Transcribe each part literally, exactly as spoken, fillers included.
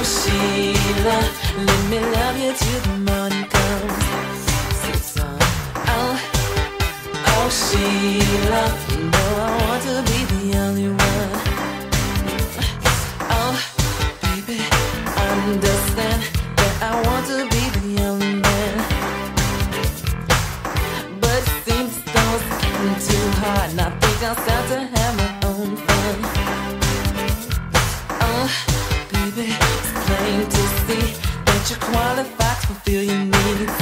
Oh Sheila, let me love you till the morning comes. Sing song. Oh, oh Sheila, you know I want to be the only one. Oh, baby, understand that I want to be the only man. But it seems those getting too hard, and I think I'll start to have my own fun. Oh, baby, it's plain to see that you're qualified to fulfill your needs.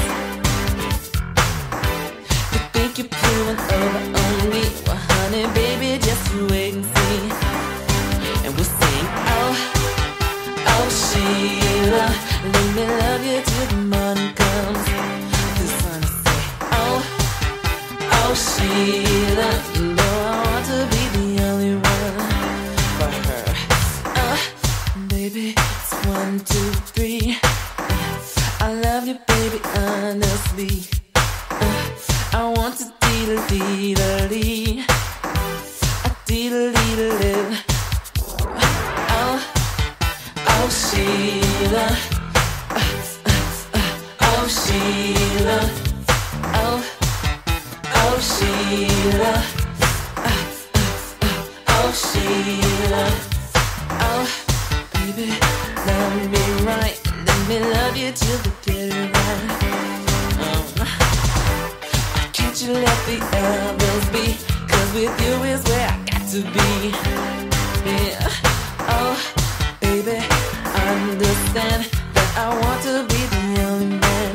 You think you're pulling over on me? Well, honey, baby, just you wait and see. And we'll sing, oh, oh Sheila, let me love you till the morning comes. This one I say, oh, oh Sheila, you know I want to be the only one for her. Uh, baby, it's one, two, three. I love you, baby, honestly. Uh, I want to dee-da-dee-da-dee, a dee-da-dee-da-dee. Oh, oh Sheila, uh, uh, uh, oh Sheila, oh, oh Sheila, uh, uh, uh, oh Sheila, oh baby, love me right, let me love you till the get it right. Um, can't you let the others be? 'Cause with you is where I got to be. Yeah. Oh, baby, understand that I want to be the only man.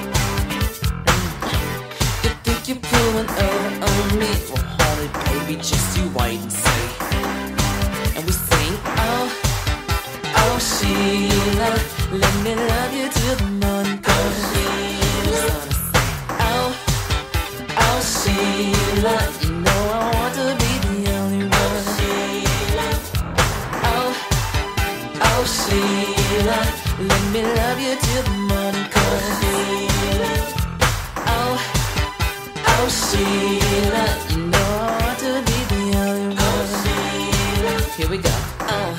You think you're pulling over on me? Well, hold it, baby, just you wait and see. And we sing, oh, oh Sheila, let me love you till the morning comes. Oh, oh Sheila, you know I want to be the only one. Oh, oh Sheila, let me love you till the morning comes. Oh, oh Sheila, you know I want to be the only one. Here we go. Oh.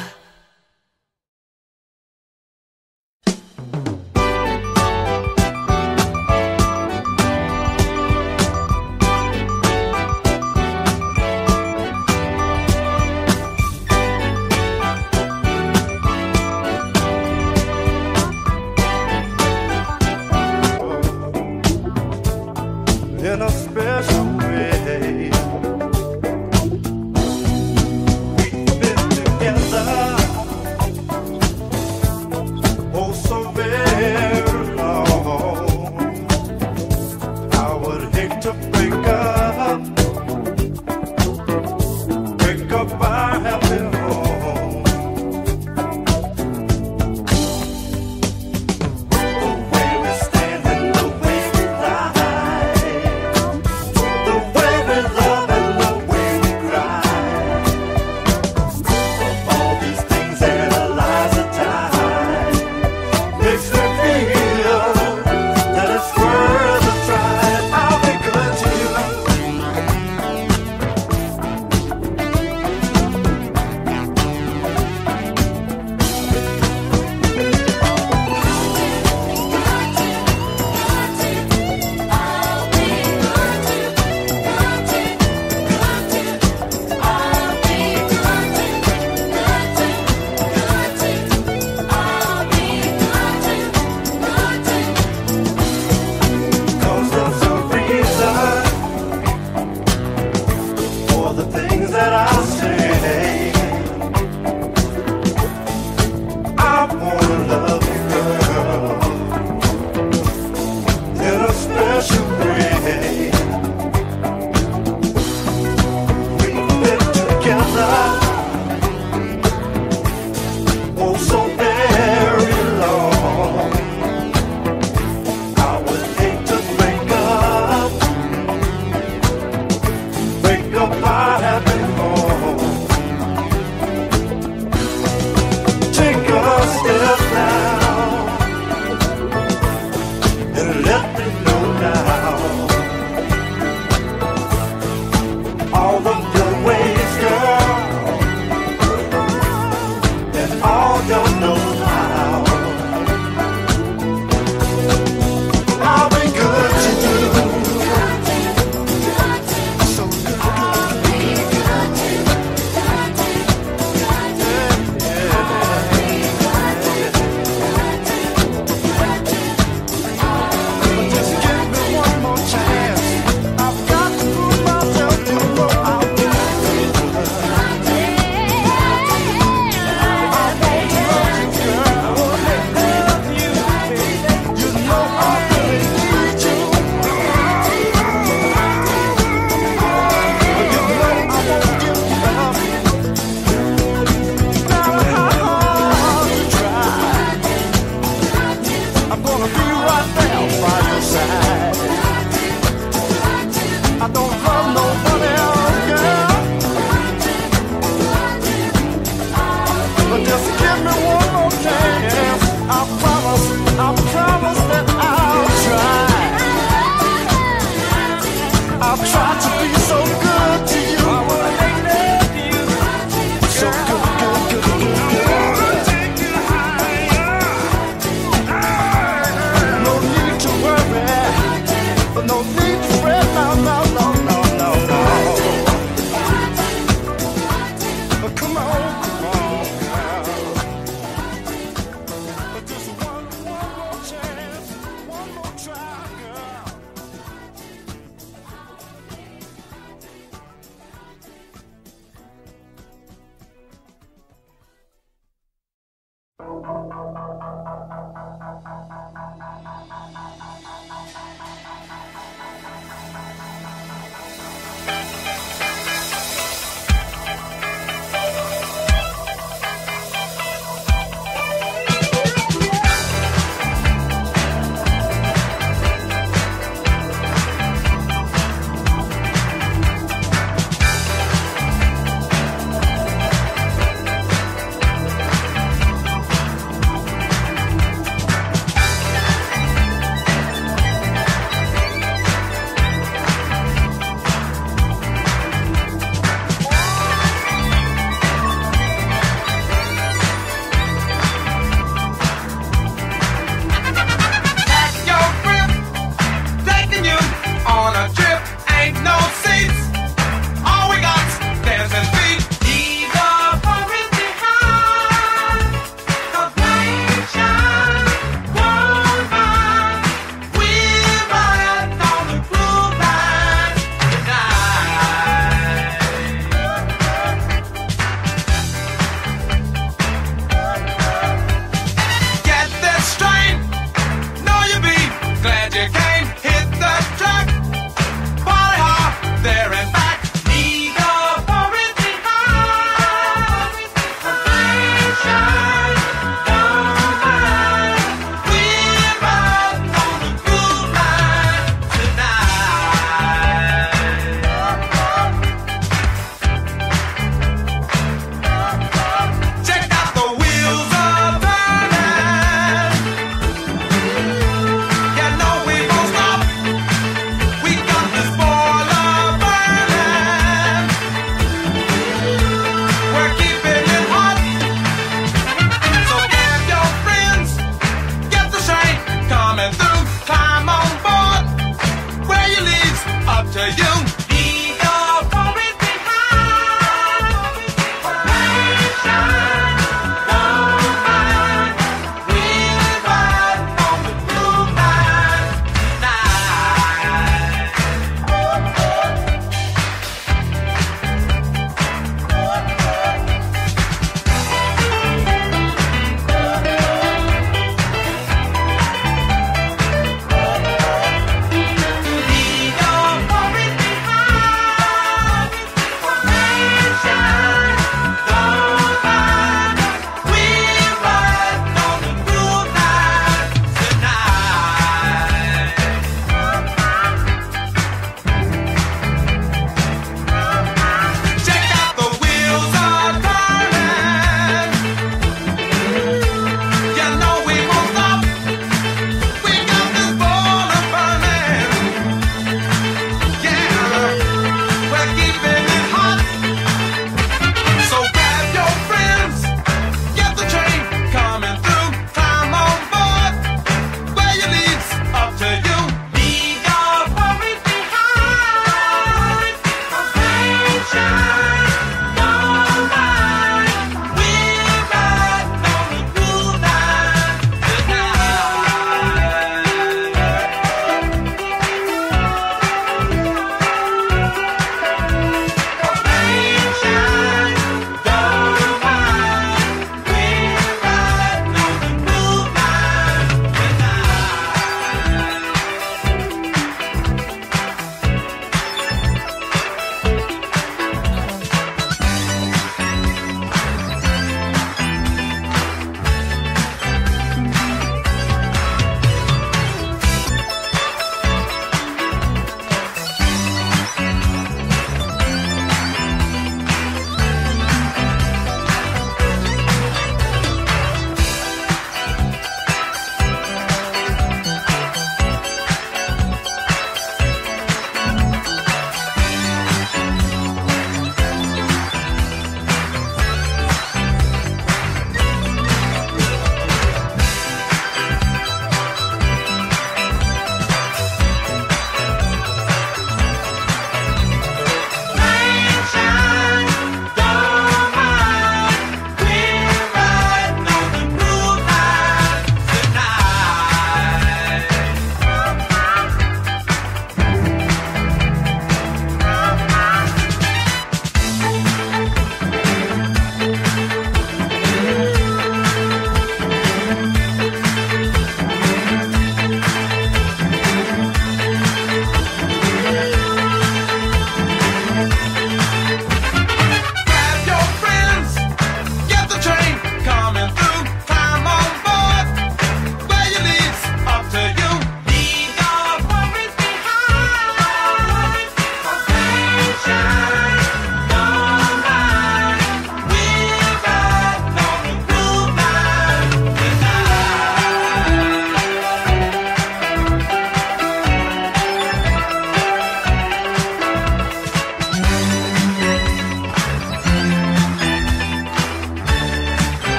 In a special way, we've been together. I promise, I promise that I'll try. I'll try to be so good to you. I wanna make love to you. So good, good, good, good, good. I wanna take you higher. No need to worry. No need to fret. No, no, no, no, no, no. Come on, come on, girl. Just one, one more chance, one more try, girl.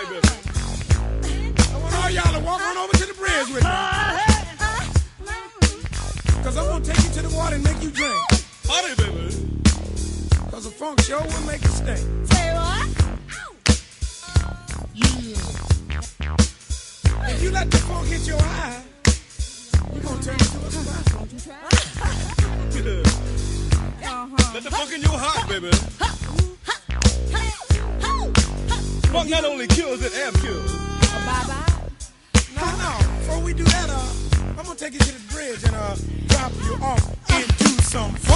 baby. I want all y'all to walk on over to the bridge with me. Cause I'm gonna take you to the water and make you drink. Party, baby. Cause the funk show will make you stink. Say what? Yeah. If you let the funk hit your eye, we're gonna turn you to a spy. Don't you try? Uh-huh. Let the funk in your heart, baby. Funk not only kills, it amp kills. Uh, bye-bye. No, no. Before we do that, uh, I'm gonna take you to the bridge and uh, drop you off into some